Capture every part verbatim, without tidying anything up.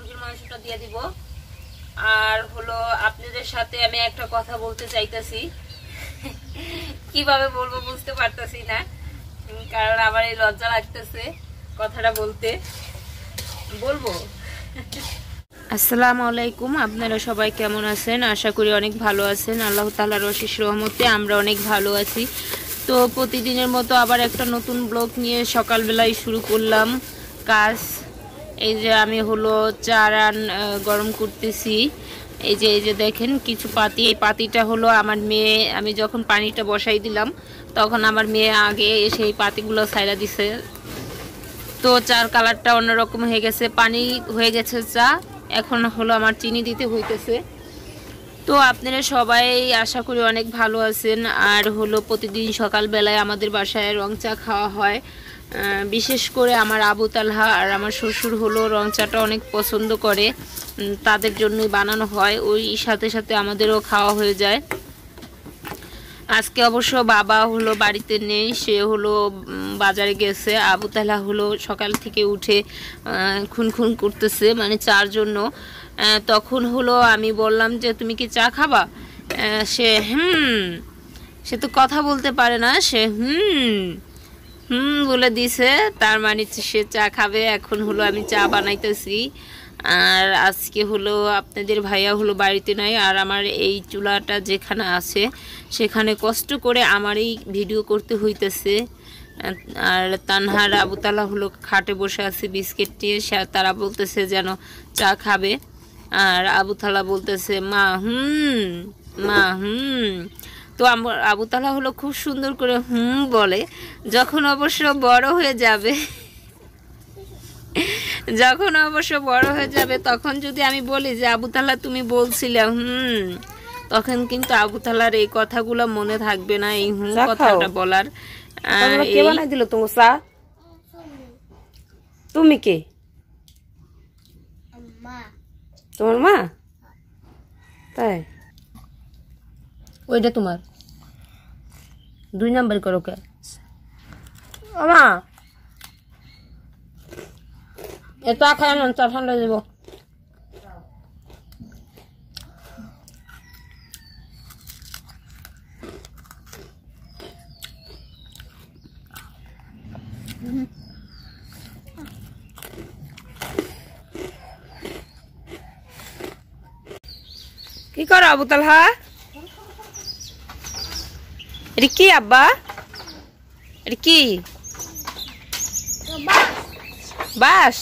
মুরগির মাংসটা দিয়ে দিব। আর হলো আপনাদের সাথে আমি একটা কথা বলতে চাইতেছি, কিভাবে বলবো বুঝতে পারতেছি না, কারণ আমার এই লজ্জা লাগতেছে কথাটা বলতে। বলবো আসসালামু আলাইকুম, আপনারা সবাই কেমন আছেন? আশা করি অনেক ভালো আছেন। আল্লাহ তাআলার অশেষ রহমতে আমরা অনেক ভালো আছি। তো প্রতিদিনের মতো আবার একটা নতুন ব্লগ নিয়ে সকালবেলায় শুরু করলাম কাজ। এই যে আমি হলো চা রান গরম করতেছি। এই যে এই যে দেখেন কিছু পাতি, এই পাতিটা হলো আমার মেয়ে, আমি যখন পানিটা বসাই দিলাম তখন আমার মেয়ে আগে এসে এই পাতিগুলো ছাইড়া দিছে। তো চার কালারটা অন্যরকম হয়ে গেছে, পানি হয়ে গেছে চা, এখন হলো আমার চিনি দিতে হইতেছে। তো আপনারা সবাই আশা করি অনেক ভালো আছেন। আর হলো প্রতিদিন সকালবেলায় আমাদের বাসায় রং চা খাওয়া হয়, বিশেষ করে আমার আবু তালহা আর আমার শ্বশুর হলো রং চাটা অনেক পছন্দ করে, তাদের জন্যই বানানো হয়, ওই সাথে সাথে আমাদেরও খাওয়া হয়ে যায়। আজকে অবশ্য বাবা হলো বাড়িতে নেই, সে হলো বাজারে গেছে। আবু তালহা হলো সকাল থেকে উঠে খুন খুন করতেছে, মানে চার জন্য। তখন হলো আমি বললাম যে তুমি কি চা খাবা? সে হুম, সে তো কথা বলতে পারে না, সে হুম হুম বলে দিছে, তার মানে সে চা খাবে। এখন হলো আমি চা বানাইতেছি। আর আজকে হলো আপনাদের ভাইয়া হলো বাড়িতে নাই, আর আমার এই চুলাটা যেখানে আছে সেখানে কষ্ট করে আমারই ভিডিও করতে হইতেছে। আর তানহার আবু তালহা হলো খাটে বসে আছে বিস্কিট নিয়ে, তারা বলতেছে যেন চা খাবে। আর আবু তালহা বলতেছে মা হুম মা হুম। তো আবু তালহা হলো খুব সুন্দর করে হুম বলে। যখন অবশ্য বড় হয়ে যাবে যখন অবশ্য বড় হয়ে যাবে তখন যদি আমি বলি যে আবু তালহা তুমি বলছিলে হুম, তখন কিন্তু আবু তালহার এই কথাগুলো মনে থাকবে না, এই হুম কথাটা বলার। কে বানাই দিল তোমার চা? তুমি কে? তোমার মা? তাই? ওইটা তোমার দুই নাম্বার করো কে? মা এ চা খাই না, চা ঠান্ডা দেবো। কি করো আবু তালহা? এটা কি আব্বা? এটা কি বাঁশ?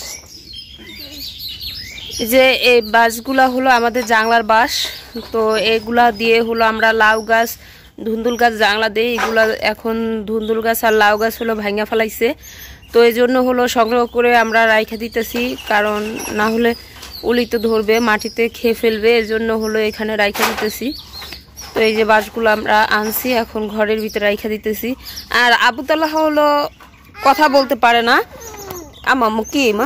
যে এই বাঁশগুলা হলো আমাদের জাংলার বাঁশ। তো এগুলা দিয়ে হলো আমরা লাউ গাছ, ধুন্দুল গাছ জাংলা দিই। এগুলা এখন ধুন্দুল গাছ আর লাউ গাছ হলো ভাঙা ফেলাইছে, তো এই জন্য হলো সংগ্রহ করে আমরা রাইখা দিতেছি, কারণ না হলে উলি তো ধরবে, মাটিতে খেয়ে ফেলবে, এর জন্য হলো এখানে রাইখা দিতেছি। তো এই যে বাঁশগুলো আমরা আনছি, এখন ঘরের ভিতরে রাইখা দিতেছি। আর আবু তালহা হলো কথা বলতে পারে না। আমাম্মু কি মা?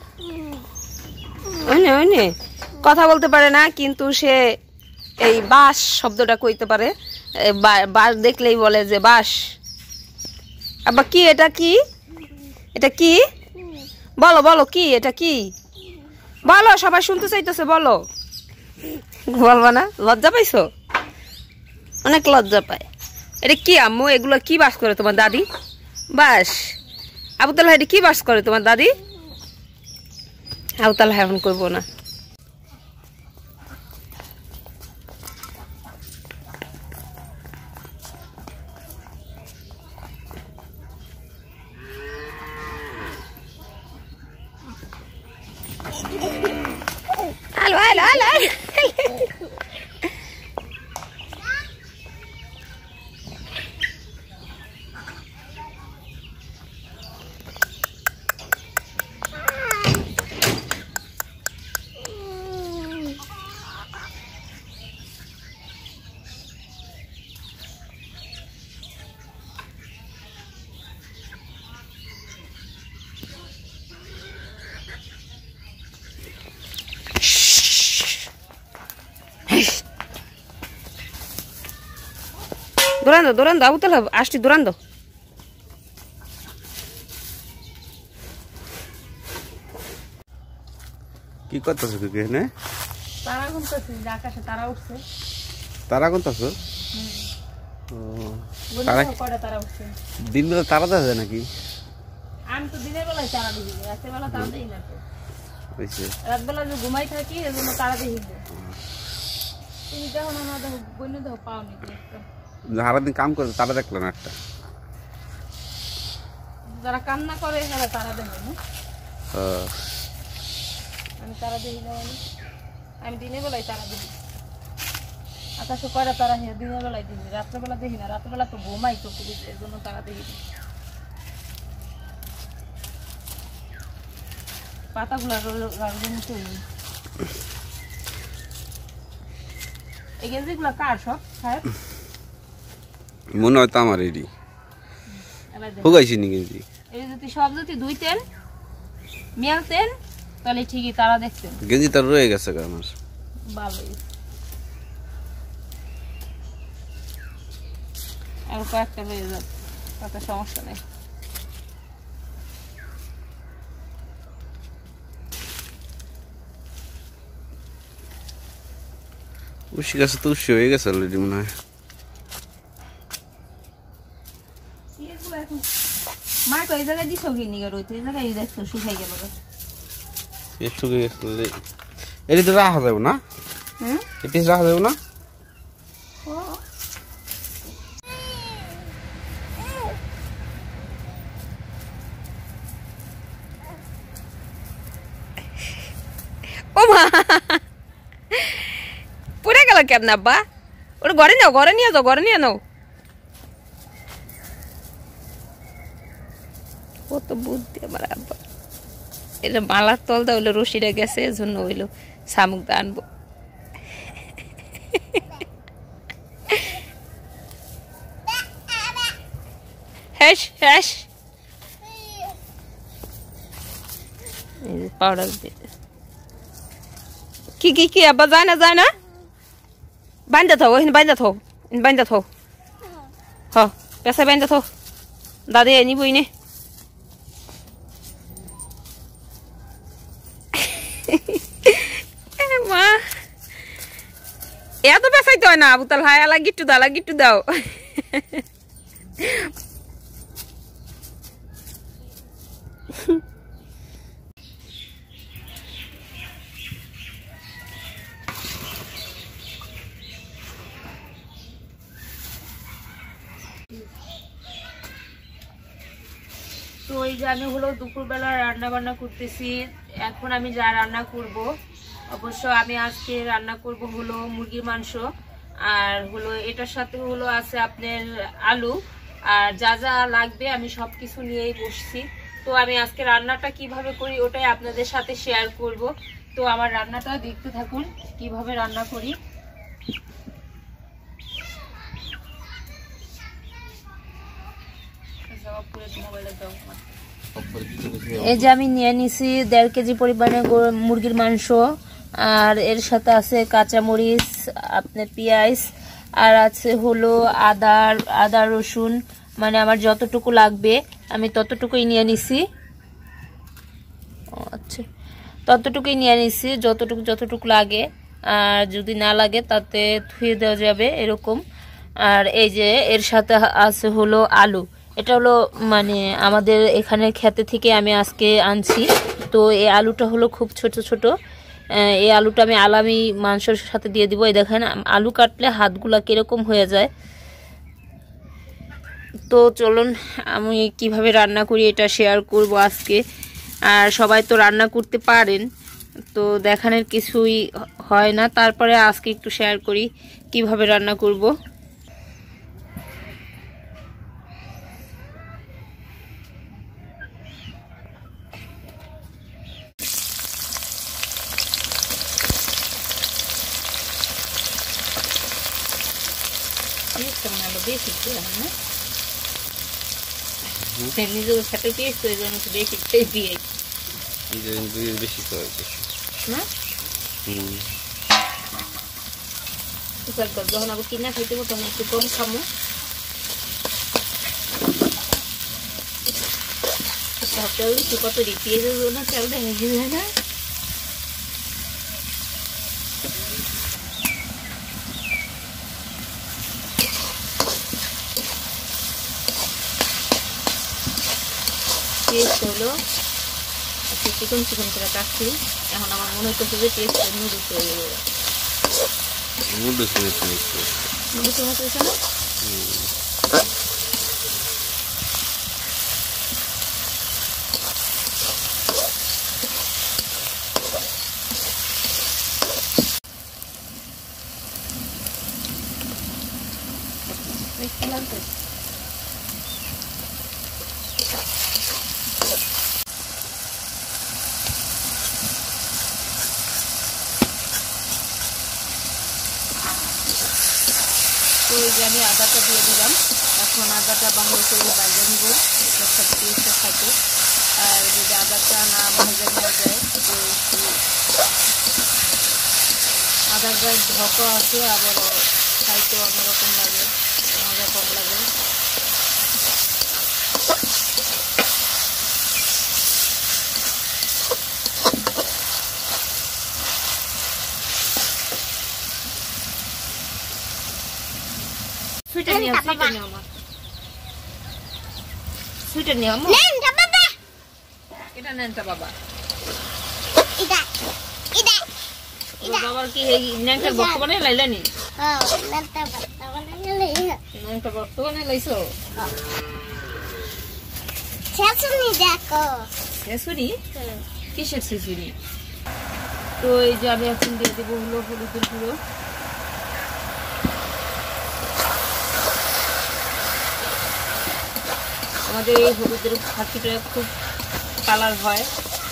ওইনে ওইনে কথা বলতে পারে না, কিন্তু সে এই বাঁশ শব্দটা কইতে পারে। বাঁশ দেখলেই বলে যে বাঁশ। আব্বা কি এটা? কি এটা? কি বলো বলো, কি এটা? কি বলো, সবাই শুনতে চাইতেছে, বলো। বলবা না? লজ্জা পাইছো? অনেক লজ্জা পায়। এটা কি আম্মু? এগুলো কি বাস করে তোমার দাদি? বাস? আবু তালহা এটা কি বাস করে তোমার দাদি? আবু তালহা এখন করবো না। আলো আলো আলো Durando, durando, Abu Talha, আসছি durando. কি করতেছ কি এখানে? তারা গুনতেছি, আকাশে তারা উঠছে। তারা গুনতেছ? ও তারা কয়টা তারা উঠছে? দিন বেলা তারা দেখা যায় নাকি? আমি তো দিনের বেলায় তারা দিই, রাতের বেলা তারা দিই না তো। হইছে রাত বেলা যে ঘুমাই থাকি এজন্য তারা দেখি। তুমি দেখো না, দেখো বন্য দেখো পাওনি একটা। সারাদিন কাম করে তারা দেখলাম একটা। যারা কান্না করে তারা তারা দেখে না। হ্যাঁ আমি তারা দেখি না, মানে আমি দিনের বেলায় তারা দেখি। আকাশে কয়টা তারা হ্যাঁ দিনের বেলায় দেখি, রাত্রেবেলা দেখি না। রাত্রেবেলা তো ঘুমাই তো, এর জন্য তারা দেখি না। পাতাগুলা রাখবেন তো। এই গেঞ্জিগুলা কার সব সাহেব? মনে হয় তো আমার এডি হুগাইছি নি গেঞ্জি। এই যদি সব যদি ধুইতেন মেলতেন তাহলে ঠিকই তারা দেখতেন। গেঞ্জি তার রয়ে গেছে আমার ভালোই। আর কয়েকটা রয়ে যাবে, তাতে সমস্যা নেই। উশি গাছে তো উশি হয়ে গেছে অলরেডি মনে হয়। মা তো এই জায়গায় দিছো কি নিয়ে রইতে, এই জায়গায় দেখছো শুকাই গেল। শুকিয়ে গেছে এটি তো রাখা যাবে না? হুম এটি রাখা যাবে না? ও মা পুরে গেল কেমন আব্বা? ওটা ঘরে নাও, ঘরে নিয়ে যাও, ঘরে নিয়ে নাও। কত বুদ্ধি আমার আব্বা। এটা মালার তল দা হইলো রশিটা গেছে, এজন্য হইলো শামুক দা আনবো। হ্যাশ হ্যাশ পাউডার দিয়ে কি কি কি আব্বা যায় না যায় না বান্ধা থাও, ওখানে বান্ধা থাও, বান্ধা থাও। হ পেশা বান্ধা থাও, দাদি নিবই নে। মা এত পেশাইতে হয় না আবুতাল, হায় আলা গিট্টু দাও, আলা গিট্টু দাও। তো এই যে আমি হলো দুপুরবেলা রান্না বান্না করতেছি। এখন আমি যা রান্না করব, অবশ্য আমি আজকে রান্না করব হলো মুরগির মাংস, আর হলো এটার সাথে হলো আছে আপনার আলু, আর যা যা লাগবে আমি সব কিছু নিয়েই বসছি। তো আমি আজকে রান্নাটা কিভাবে করি ওটাই আপনাদের সাথে শেয়ার করব। তো আমার রান্নাটা দেখতে থাকুন কিভাবে রান্না করি। এই যে আমি নিয়ে নিছি দেড় কেজি পরিমাণে মুরগির মাংস, আর এর সাথে আছে কাঁচামরিচ, আপনার পেঁয়াজ, আর আছে হলো আদা আদা রসুন, মানে আমার যতটুকু লাগবে আমি ততটুকুই নিয়ে নিছি। আচ্ছা ততটুকুই নিয়ে নিছি, যতটুকু যতটুকু লাগে, আর যদি না লাগে তাতে ধুয়ে দেওয়া যাবে এরকম। আর এই যে এর সাথে আছে হলো আলু, এটা হলো মানে আমাদের এখানে খেতে থেকে আমি আজকে আনছি। তো এই আলুটা হলো খুব ছোট ছোট, এই আলুটা আমি আলামি মাংসের সাথে দিয়ে দিব। এই দেখেন আলু কাটলে হাতগুলা কিরকম হয়ে যায়। তো চলুন আমি কিভাবে রান্না করি এটা শেয়ার করব আজকে। আর সবাই তো রান্না করতে পারেন, তো দেখানোর কিছুই হয় না, তারপরে আজকে একটু শেয়ার করি কিভাবে রান্না করব। বেশি নিজের সাথে পেয়েছি ওই জন্য বেশি দিয়ে বেশি যখন আবার কিনা খাইতে তখন একটু কম খামো। কত পেঁয়াজের জন্য চাল দেয় না, পেস্ট হলো চিকন চিকন করে কাটছি। এখন আমার মনে হচ্ছে যে পেস্ট নুডলস হয়ে যাবে। নুডলস হয়েছে নুডলস হয়েছে না? তো এই যে আমি আদাটা দিয়ে দিলাম। এখন আদাটা ভালো করে ভাজা নিব, এটার সাথে পেস্টটা থাকে। আর যদি আদাটা না ভাজা নেওয়া যায় তো একটু আদার গায়ে ধকো আছে, আবার খাইতে অন্যরকম লাগে, মজা কম লাগে। সুইটার নিও, সুইটার নিও আমার, সুইটার নিও আমার। নেনটা বাবা, এটা নেনটা বাবা। এটা এটা বাবার কি এই নেনটা বর্তমানে লাইলানি? হ্যাঁ, নেনটা বাবা বলে গেলে নেনটা বর্তমানে লাইছো? ছেছুনি দেখো। শেষুনি? কিসের শেষুনি? তো এই যে আমি এখন দিয়ে দেবো হলো হলুদের গুঁড়ো। আমাদের এই হলুদের ফাঁকিটা খুব কালার হয়।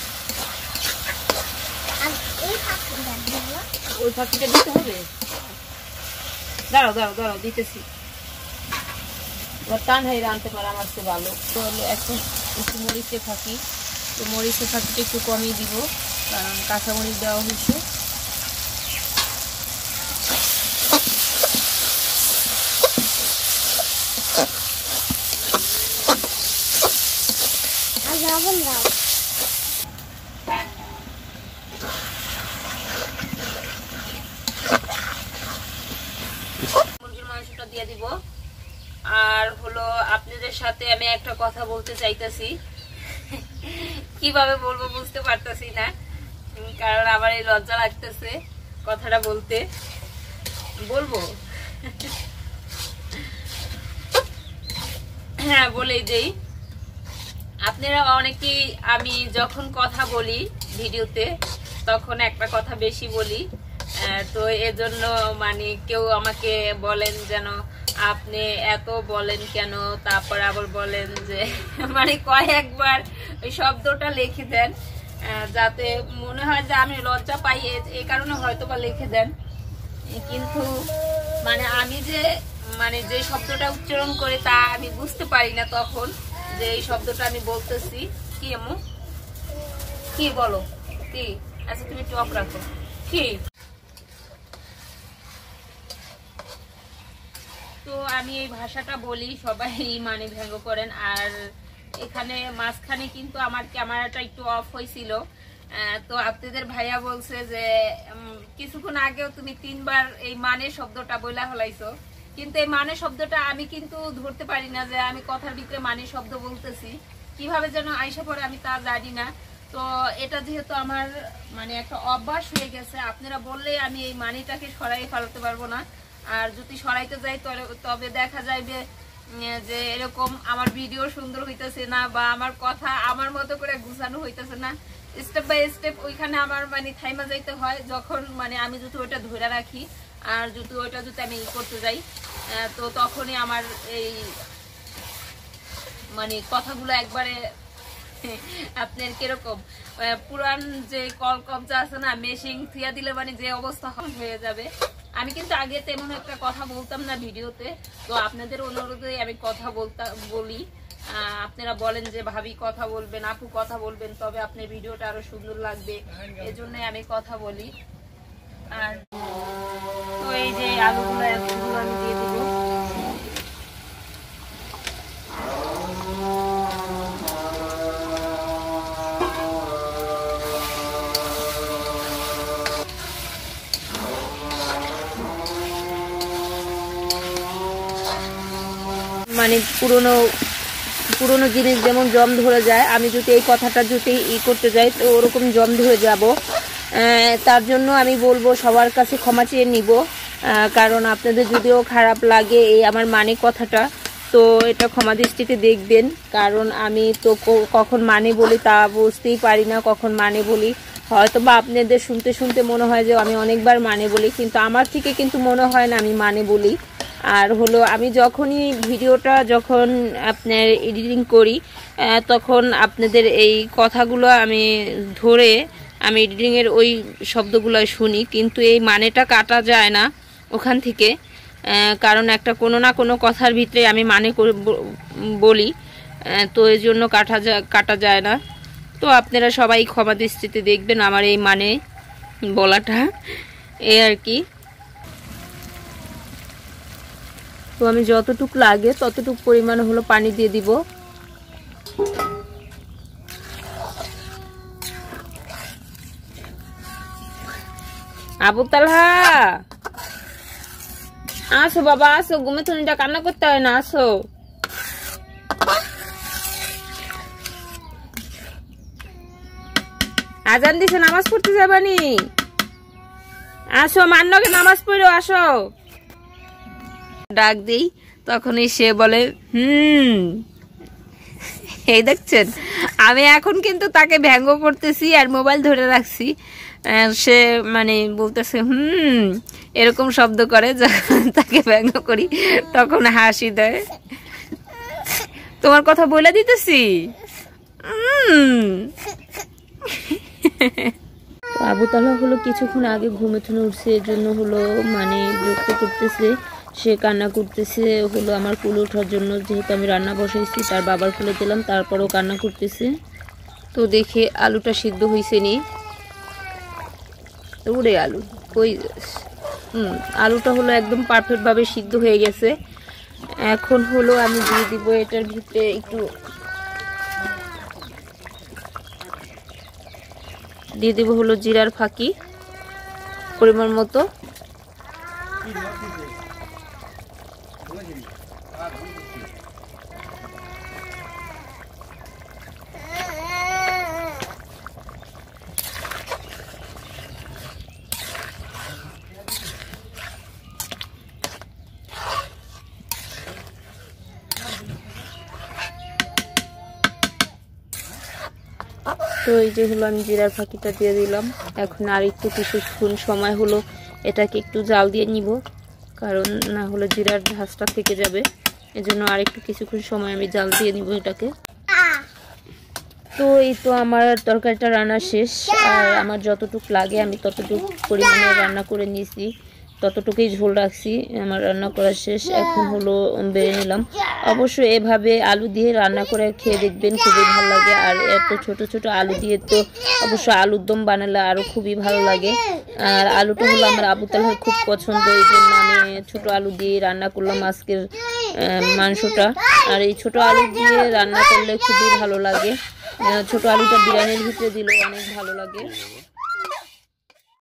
আর এই পাখিটা দেবো। ওই ফাঁকিটা দিতে হবে? দাঁড়াও দাঁড়াও দাঁড়াও দিতেছি। এবার টান হাইরে আনতে পারে আমার চেয়ে ভালো। তো এখন একটু মরিচে ফাঁকি, তো মরিচের ফাঁকিটা একটু কমিয়ে দিব, কারণ কাঁচামরিচ দেওয়া হয়েছে। আর লবণ দাও। মুরগির মাংসটা দিয়ে দিব। আর হলো আপনাদের সাথে আমি একটা কথা বলতে চাইতেছি, কিভাবে বলবো বুঝতে পারতেছি না, কারণ আমার এই লজ্জা লাগতেছে কথাটা বলতে। বলবো? হ্যাঁ, বলেই দেই। আপনারা অনেকেই, আমি যখন কথা বলি ভিডিওতে তখন একটা কথা বেশি বলি, তো এজন্য মানে কেউ আমাকে বলেন যেন আপনি এত বলেন কেন, তারপর আবার বলেন যে মানে কয়েকবার ওই শব্দটা লিখে দেন, যাতে মনে হয় যে আমি লজ্জা পাই, এই কারণে হয়তো বা লিখে দেন। কিন্তু মানে আমি যে মানে যে শব্দটা উচ্চারণ করে তা আমি বুঝতে পারি না তখন, যে এই শব্দটা আমি বলতেছি। কি এমন কি বলো কি? আচ্ছা তুমি চপ রাখো। কি? তো আমি এই ভাষাটা বলি, সবাই মানে ব্যঙ্গ করেন। আর এখানে মাঝখানে কিন্তু আমার ক্যামেরাটা একটু অফ হয়েছিল, তো আপনাদের ভাইয়া বলছে যে কিছুক্ষণ আগেও তুমি তিনবার এই মানে শব্দটা বইলা হলাইছো, কিন্তু এই মানে শব্দটা আমি কিন্তু ধরতে পারি না, যে আমি কথার ভিতরে মানে শব্দ বলতেছি, কিভাবে যেন আইসা পড়ে আমি তা জানি না। তো এটা যেহেতু আমার মানে একটা অভ্যাস হয়ে গেছে, আপনারা বললে আমি এই মানিটাকে সরাই ফেলতে পারবো না। আর যদি সরাইতে যাই তবে দেখা যাবে যে এরকম আমার ভিডিও সুন্দর হইতেছে না, বা আমার কথা আমার মতো করে গুছানো হইতেছে না, স্টেপ বাই স্টেপ ওইখানে আমার মানে থাইমা যাইতে হয়, যখন মানে আমি যদি ওইটা ধরে রাখি আর যদি ওইটা যদি আমি করতে যাই, তো তখনই আমার এই মানে কথাগুলো একবারে আপনার কিরকম পুরান যে কল কবজা আছে না, মেশিং থিয়া দিলে মানে যে অবস্থা হয়ে যাবে। আমি কিন্তু আগে তেমন একটা কথা বলতাম না ভিডিওতে, তো আপনাদের অনুরোধে আমি কথা বলতাম বলি। আপনারা বলেন যে ভাবি কথা বলবেন, আপু কথা বলবেন, তবে আপনার ভিডিওটা আরো সুন্দর লাগবে, এজন্য আমি কথা বলি। আর তো এই যে আলুগুলো এতগুলো আমি দিয়ে দিব। মানে পুরনো পুরনো জিনিস যেমন জম ধরে যায়, আমি যদি এই কথাটা যদি ই করতে যাই তো ওরকম জম ধরে যাব। তার জন্য আমি বলবো সবার কাছে ক্ষমা চেয়ে নিব, কারণ আপনাদের যদিও খারাপ লাগে এই আমার মানে কথাটা, তো এটা ক্ষমা দৃষ্টিতে দেখবেন। কারণ আমি তো কখন মানে বলি তা বুঝতেই পারি না, কখন মানে বলি হয়তো বা আপনাদের শুনতে শুনতে মনে হয় যে আমি অনেকবার মানে বলি, কিন্তু আমার থেকে কিন্তু মনে হয় না আমি মানে বলি। আর হলো আমি যখনই ভিডিওটা যখন আপনার এডিটিং করি তখন আপনাদের এই কথাগুলো আমি ধরে আমি এডিটিংয়ের ওই শব্দগুলো শুনি, কিন্তু এই মানেটা কাটা যায় না ওখান থেকে, কারণ একটা কোনো না কোনো কথার ভিতরে আমি মানে বলি, তো এই জন্য কাটা যায় কাটা যায় না। তো আপনারা সবাই ক্ষমা দৃষ্টিতে দেখবেন আমার এই মানে বলাটা, এই আর কি। তো আমি যতটুকু লাগে ততটুকু পরিমাণ হলো পানি দিয়ে দিব। আবু তালহা আসো বাবা, আসো, ঘুমে থনিটা কান্না করতে হয় না, আসো। আজান দিছে, নামাজ পড়তে যাবানি? আসো, মান্নকে নামাজ পড়ো, আসো। ডাক দিই তখনই সে বলে হুম। এই দেখছেন, আমি এখন কিন্তু তাকে ব্যঙ্গ করতেছি আর মোবাইল ধরে রাখছি, সে মানে বলতেছে হুম এরকম শব্দ করে। যখন তাকে ব্যঙ্গ করি তখন হাসি দেয়। তোমার কথা বলে দিতেছি। আবু তালহা হলো কিছুক্ষণ আগে ঘুমে থেকে উঠছে, এর জন্য হলো মানে বিরক্ত করতেছে, সে কান্না করতেছে হলো আমার কুলে ওঠার জন্য, যেহেতু আমি রান্না বসাইছি তার বাবার কুলে দিলাম, তারপরেও কান্না করতেছে। তো দেখে আলুটা সিদ্ধ হয়েছে নি, উড়ে আলু কই, হুম আলুটা হলো একদম পারফেক্ট ভাবে সিদ্ধ হয়ে গেছে। এখন হলো আমি দিয়ে দিব এটার ভিতরে একটু দিয়ে দিব হলো জিরার ফাঁকি পরিমাণ মতো। তো এই যে হলো আমি জিরার ফাঁকিটা দিয়ে দিলাম। এখন আর একটু কিছুক্ষণ সময় হলো এটাকে একটু জাল দিয়ে নিব, কারণ না হলে জিরার ঝাঁজটা থেকে যাবে, এজন্য আর একটু কিছুক্ষণ সময় আমি জাল দিয়ে নিব এটাকে। তো এই তো আমার তরকারিটা রান্না শেষ, আর আমার যতটুকু লাগে আমি ততটুকু পরিমাণে রান্না করে নিয়েছি, ততটুকুই ঝোল রাখছি। আমার রান্না করা শেষ, এখন হলো বেড়ে নিলাম। অবশ্যই এভাবে আলু দিয়ে রান্না করে খেয়ে দেখবেন, খুবই ভালো লাগে। আর এত ছোট ছোট আলু দিয়ে তো অবশ্যই আলুর দম বানালে আরও খুবই ভালো লাগে। আর আলুটা হলো আমার আবু তালহার খুব পছন্দ, এই জন্য আমি ছোট আলু দিয়ে রান্না করলাম আজকের মাংসটা। আর এই ছোট আলু দিয়ে রান্না করলে খুবই ভালো লাগে, ছোট আলুটা বিরিয়ানির ভিতরে দিলেও অনেক ভালো লাগে।